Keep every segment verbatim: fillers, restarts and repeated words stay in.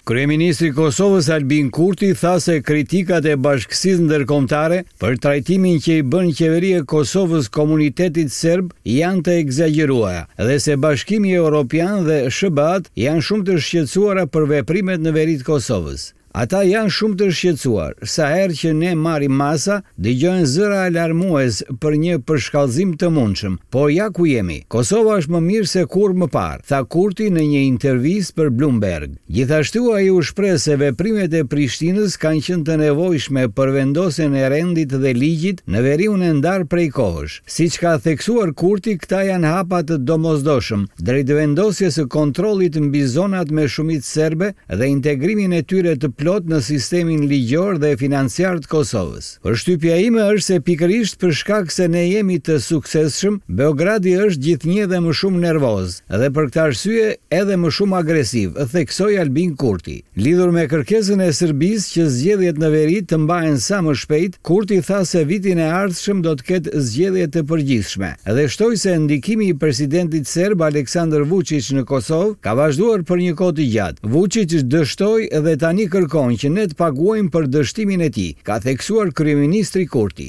Kryeministri i Kosovës Albin Kurti tha se kritikat e Bashkësisë Ndërkombëtare për trajtimin që i bën qeveria e Kosovës komunitetit serb janë të egzageruara dhe se Bashkimi Evropian dhe S B A-t janë shumë të shqetësuara për veprimet në veri të Kosovës. Ata janë shumë të shqetësuar, sa herë që ne marrim masa, dëgjojnë zëra alarmues për një përshkallëzim të mundshëm. Po ja ku jemi. Kosova është më mirë se kur më parë, tha Kurti në një intervistë për Bloomberg. Gjithashtu ai u shpreh se veprimet e Prishtinës kanë qenë të nevojshme për vendosjen e rendit dhe ligjit në veriun e ndar prej kohësh. Siç ka theksuar Kurti, këta janë hapa të domosdoshëm drejt vendosjes së kontrollit mbi zonat me shumicë serbe dhe integrimin e tyre të plot në sistemin ligjor dhe financiar të Kosovës. Përshtypja ime është se pikërisht për shkak se ne jemi të suksesshëm, Beogradi është gjithnjë dhe më shumë nervoz dhe për këtë arsye edhe më shumë agresiv, theksoi Albin Kurti. Lidhur me kërkesën e Serbisë që zgjedhjet në veri të mbahen sa më shpejt, Kurti tha se vitin e ardhshëm do të ketë zgjedhje të përgjithshme dhe shtoi se ndikimi i presidentit serb Aleksandar Vučić në Kosovë ka vazhduar për një kohë të gjatë. Vučić dështoi dhe tani kërkon që ne të paguajmë për dështimin e tij, ka theksuar kryeministri Kurti.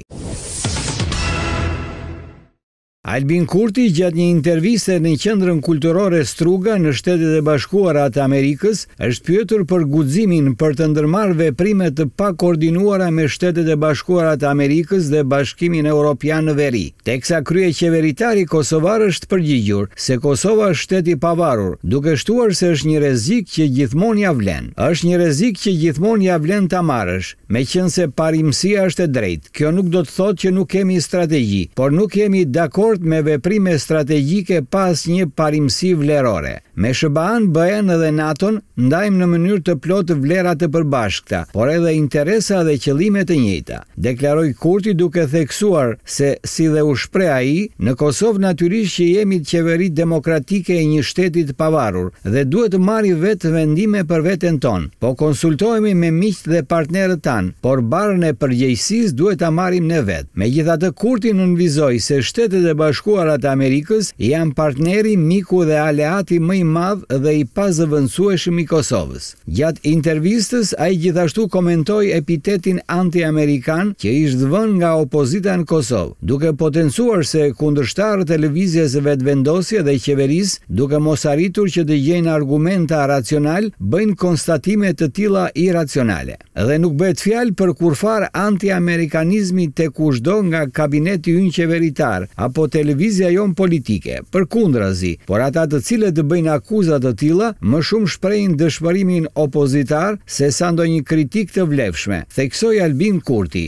Albin Kurti gjatë një interviste në qendrën kulturore Struga në Shtetet e Bashkuara të Amerikës është pyetur për guximin për të ndërmarrë veprime të pakoordinuara me Shtetet e Bashkuara të Amerikës dhe Bashkimin Evropian në veri. Teksa kryeqeveritari kosovar është përgjigjur se Kosova është shtet i pavarur, duke shtuar se është një rrezik që gjithmonë ja vlen. Është një rrezik që gjithmonë ja vlen ta marrësh, meqense parimësia është e drejtë. Kjo nuk do të thotë që nuk kemi strategji, por nuk jemi dakord me veprime strategjike pas një parimësi vlerore. Me S B A-n, B E-n dhe NATO-n ndajmë në mënyrë të plotë vlerat të përbashkëta, por edhe interesa dhe qëllime të njëjta, deklaroi Kurti duke theksuar se, si dhe u shpreh ai, në Kosovë natyrisht që jemi qeveri demokratike e një shteti të pavarur dhe duhet të marri vetë vendime për veten tonë. Po konsultohemi me miqtë dhe partnerët tanë, por barën e përgjegjësisë duhet ta marrim ne vetë. Megjithatë, Kurti nënvizoi se Shtetet e Bashkuara të Amerikës janë partneri, miku dhe aleati më i madh dhe i pazëvendësueshëm i Kosovës. Gjatë intervistës, ai gjithashtu komentoi epitetin anti-amerikan që ishte vënë nga opozita në Kosovë, duke potencuar se kundërshtarët e lëvizjes së vetëvendosje dhe qeverisë, duke mos arritur që të gjejnë argumenta racional, bëjnë konstatime të tilla iracionale. Dhe nuk bëhet fjalë për kurfar anti-amerikanizmi tek kushdo nga kabineti ynë qeveritar apo televizja jon politike, përkundrazi, por ata të cilët të bëjnë akuzat të tilla më shumë shprehin dëshpërimin opozitar se sa ndonjë kritik të vlefshme, theksoi Albin Kurti.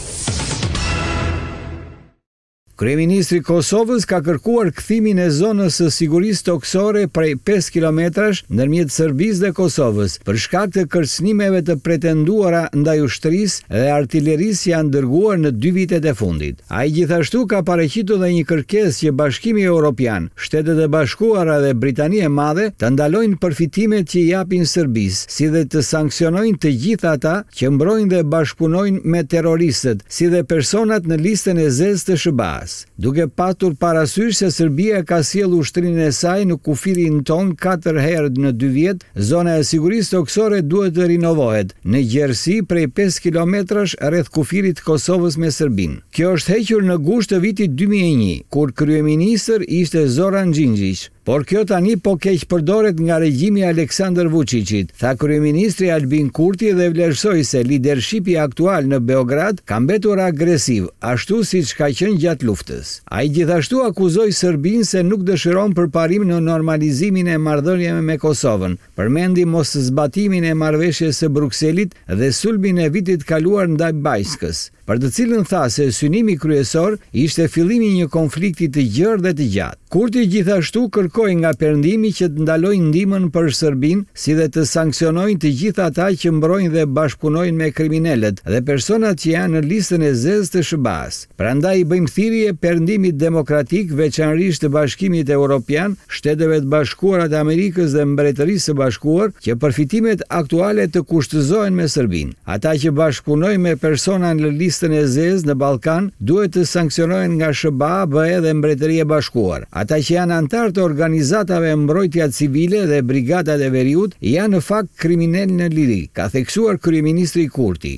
Kryeministri i Kosovës ka kërkuar kthimin e zonës së sigurisë toksore prej pesë kilometrash ndërmjet Serbisë dhe Kosovës për shkak të kërcënimeve të pretenduara ndaj ushtrisë dhe artillerisë janë dërguar në dy vitet e fundit. Ai gjithashtu ka paraqitur edhe një kërkesë që Bashkimi Evropian, Shtetet e Bashkuara dhe Britania e Madhe të ndalojnë përfitimet që i japin Serbisë, si dhe të sanksionojnë të gjithë ata që mbrojnë dhe bashkëpunojnë me terroristët, si dhe personat në listën e zezë të S B A-s. Duke patur parasysh se Serbia ka sjellë ushtrinë e saj në kufirin ton katër herë në dy vjet, zona e sigurisë toksore duhet të rinovohet në gjerësi prej pesë kilometrash rreth kufirit të Kosovës me Serbinë. Kjo është hequr në gusht të vitit dy mijë e një, kur kryeministër ishte Zoran Xhinxhić. Por kjo tani po keq përdoret nga regjimi Aleksandar Vučićit, tha kryeministri Albin Kurti dhe vlerësoi se lidershipi aktual në Beograd ka mbetur agresiv, ashtu siç ka qenë gjatë luftës. Ai gjithashtu akuzoi Serbinë se nuk dëshiron përparim në normalizimin e marrëdhënieve me Kosovën, përmendi mos zbatimin e marrëveshjes së Brukselit dhe sulmin e vitit kaluar ndaj Bajskës, për të cilën tha se synimi kryesor ishte fillimi i një konflikti të gjerë dhe të gjatë. Kurti gjithashtu kërkoi nga Perëndimi që të ndalojë ndihmën për Serbinë, si dhe të sanksionojnë të gjithë ata që mbrojnë dhe bashkëpunojnë me kriminalët dhe personat që janë në listën e zezë të S B A-s. Prandaj i bëjmë thirrje Perëndimit Demokratik, veçanërisht të Bashkimit Evropian, Shteteve të Bashkuara të Amerikës dhe Mbretërisë së Bashkuar, që përfitimet aktuale të kushtëzohen me Serbinë. Ata që bashkëpunojnë me persona në listë listën e zezë në Ballkan duhet të sankcionohen nga S B A, B E dhe Mbretëria e Bashkuar. Ata që janë antar të organizatave mbrojtja civile dhe brigadat e veriut janë në fakt kriminal në liri, ka theksuar kryeministri Kurti.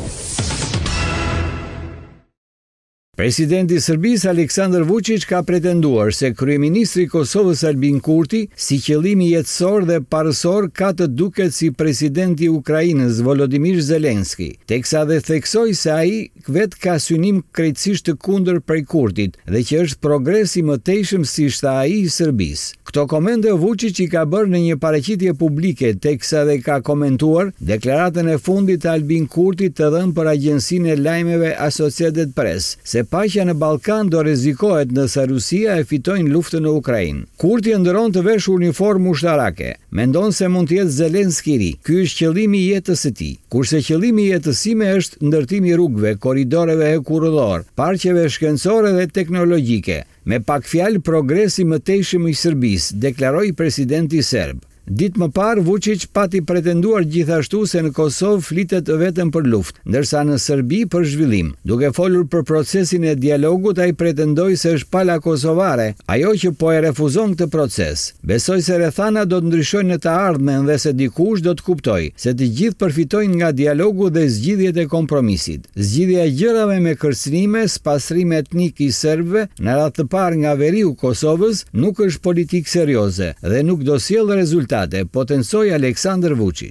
Presidenti i Serbisë Aleksandar Vučić ka pretenduar se kryeministri i Kosovës Albin Kurti, si qëllimi jetësor dhe parësor, ka të duket si presidenti i Ukrainës Volodymyr Zelensky, teksa dhe theksoi se ai vet ka synim krejtësisht të kundër prej Kurtit dhe që është progres i mëtejshëm si tha ai i Serbisë. Këto komente Vučić i ka bërë në një paraqitje publike, teksa dhe ka komentuar deklaratën e fundit të Albin Kurtit të dhënë për agjensinë e lajmeve Associated Press, se paqja në Ballkan do rrezikohet nëse Rusia e fitojnë luftën në Ukrainë. Kurti ndëron të veshë uniformë ushtarake. Mendon se mund të jetë Zelensky i ri. Ky është qëllimi i jetës së tij. Kurse qëllimi i jetës sime është ndërtimi i rrugëve, korridoreve hekurudhor, parqeve shkencore dhe teknologjike. Me pak fjalë, progresi i mëtejshëm i Serbisë, deklaroi presidenti serb. Ditë më parë, Vučić pati pretenduar gjithashtu se në Kosovë flitet vetëm për luftë, ndërsa në Serbi për zhvillim. Duke folur për procesin e dialogut, ai pretendoi se është pala kosovare, ajo që po e refuzon këtë proces. Besoi se rrethana do të ndryshojnë në të ardhmen dhe se dikush do të kuptojë se të gjithë përfitojnë nga dialogu dhe zgjidhjet e kompromisit. Zgjidhja e gjërave me kërcënime, spasrim etnik i serbëve në radhë të parë nga veriu Kosovës nuk është politikë serioze dhe nuk do sjellë rezultate, potencoi Aleksandar Vučić.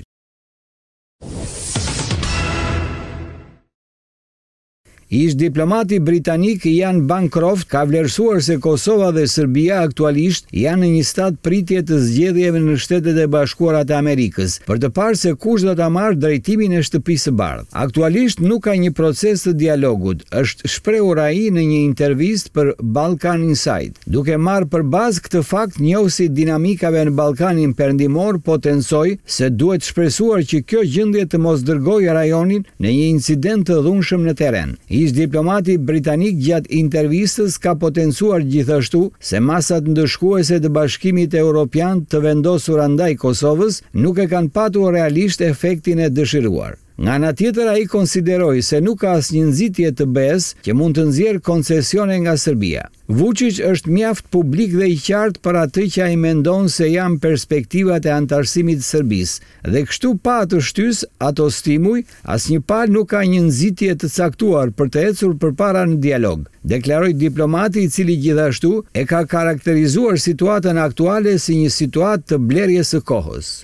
Ish diplomati britanik Ian Bancroft ka vlerësuar se Kosova dhe Serbia aktualisht janë në një stad pritje të zgjedhjeve në Shtetet e Bashkuara të Amerikës, për të parë se kush do ta marrë drejtimin e shtëpisë së bardhë. Aktualisht nuk ka një proces të dialogut, është shprehur ai në një intervistë për Balkan Insight. Duke marrë për bazë këtë fakt, njohësi dinamikave në Ballkanin Perëndimor potencoi se duhet shpresuar që kjo gjendje të mos dërgojë rajonin në një incident të dhunshëm në terren. Ish diplomati britanik gjatë intervistës ka potencuar gjithashtu se masat ndëshkuese të Bashkimit Evropian të vendosur ndaj Kosovës nuk e kanë patur realisht efektin e dëshiruar. Nga ana tjetër, ai konsideroi se nuk ka asnjë nxitje të B E-s që mund të nxjerrë koncesione nga Serbia. Vučić është mjaft publik dhe i qartë për atë që ai mendon se janë perspektivat e antarësimit të Serbisë dhe kështu pa të shtys ato stimuj, asnjë palë nuk ka një nxitje të caktuar për të ecur përpara në dialog, deklaroi diplomati, i cili gjithashtu e ka karakterizuar situatën aktuale si një situatë të blerjes së kohës.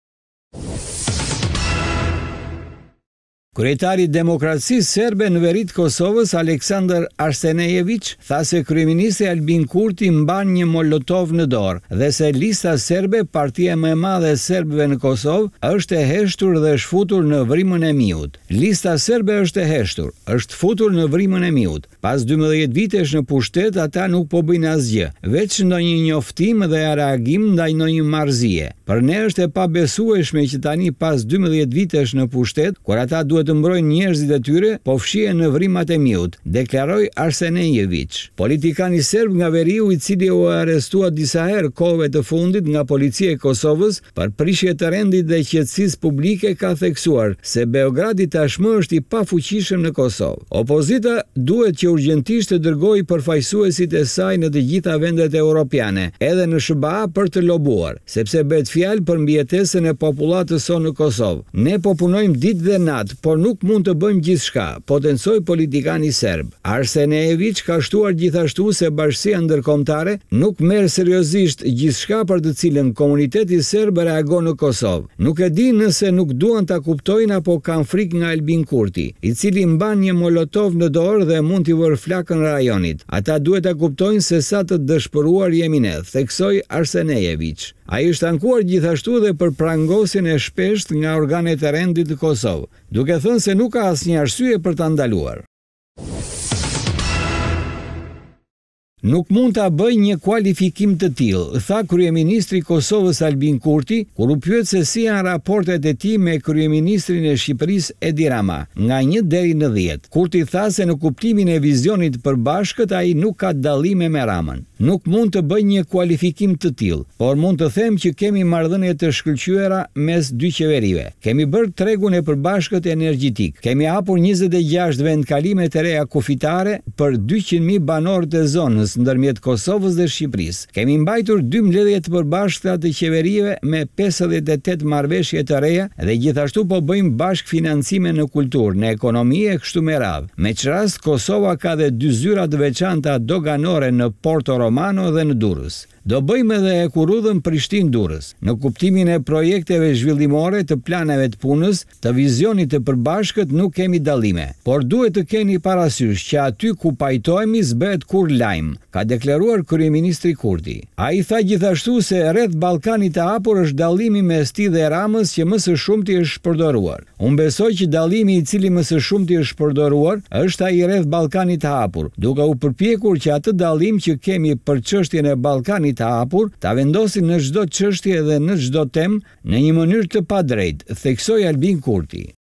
Kryetari i Demokracisë Serbe në veri të Kosovës, Aleksandar Arsenejević, tha se kryeministri Albin Kurti mban një molotov në dorë dhe se lista serbe, partia më e madhe e serbëve në Kosovë, është e heshtur dhe shfutur në vrimën e miut. Lista serbe është e heshtur, është futur në vrimën e miut. Pas dymbëdhjetë vitesh në pushtet, ata nuk po bëjnë asgjë, veç ndonjë njoftim dhe reagim ndaj ndonjë marrëzie. Për ne është e pabesueshme që tani pas dymbëdhjetë vitesh në pushtet, kur ata duhet të mbrojnë njerëzit e tyre, po fshihen në vrimat e miut, deklaroi Arsenejević. Politikani serb nga veriu, i cili u arrestua disa herë kohëve të fundit nga policia e Kosovës për prishje të rendit dhe qetësisë publike, ka theksuar se Beogradi tashmë është i pafuqishëm në Kosovë. Opozita duhet që urgjentisht të dërgojë përfaqësuesit e saj në të gjitha vendet europiane, edhe në S B A për të lobuar, sepse bëhet fjalë për mbijetesën e popullatës sonë në Kosovë. Ne po punojmë ditë dhe natë, por nuk mund të bëjmë gjithçka, potencoi politikani serb. Arsenejević ka shtuar gjithashtu se bashkësia ndërkombëtare nuk merr seriozisht gjithçka për të cilën komuniteti serb reagon në Kosovë. Nuk e di nëse nuk duan ta kuptojnë apo kanë frikë nga Albin Kurti, i cili mban një molotov në dorë dhe mund t'i vërë flakën rajonit. Ata duhet ta kuptojnë se sa të dëshpëruar jemi ne, theksoi Arsenejević. Ai është ankuar gjithashtu dhe për prangosjen e shpeshtë nga organet e rendit të Kosovë, duke thënë se nuk ka asnjë arsye për ta ndaluar. Nuk mund ta bëj një kualifikim të tillë, tha kryeministri i Kosovës Albin Kurti, kur u pyet se si janë raportet e tij me kryeministrin e Shqipërisë Edi Rama, nga një deri në dhjetë. Kurti tha se në kuptimin e vizionit të përbashkët ai nuk ka dallime me Ramën. Nuk mund të bëj një kualifikim të tillë, por mund të them që kemi marrëdhënie të shkëlqyera mes dy qeverive. Kemi bërë tregun e përbashkët energjetik. Kemi hapur njëzet e gjashtë vendkalime të reja kufitare për dyqind mijë banorët e zonës ndërmjet Kosovës dhe Shqipërisë. Kemi mbajtur dy mbledhje të përbashkëta të qeverive me pesëdhjetë e tetë marrëveshje të reja dhe gjithashtu po bëjmë bashk financime në kulturë, në ekonomi e kështu me radhë. Me çfarë rast Kosova ka dhe dy zyra të veçanta doganore në Porto Romano dhe në Durrës. Do bëjmë edhe e kurudhën Prishtinë-Durrës, në kuptimin e projekteve zhvillimore, të planeve të punës, të vizionit të përbashkët nuk kemi dallime, por duhet të keni parasysh që aty ku pajtohemi s'bëhet kur lajm, ka deklaruar kryeministri Kurti. Ai tha gjithashtu se rreth Ballkanit të hapur është dallimi mes tij dhe Ramës që më së shumti është përdoruar. Unë besoj që dallimi i cili më së shumti është përdoruar është ai rreth Ballkanit të hapur, duke u përpjekur që atë dallim që kemi për çështjen e Ballkanit të hapur, ta vendosin në çdo çështje dhe në çdo temë në një mënyrë të padrejtë, theksoi Albin Kurti.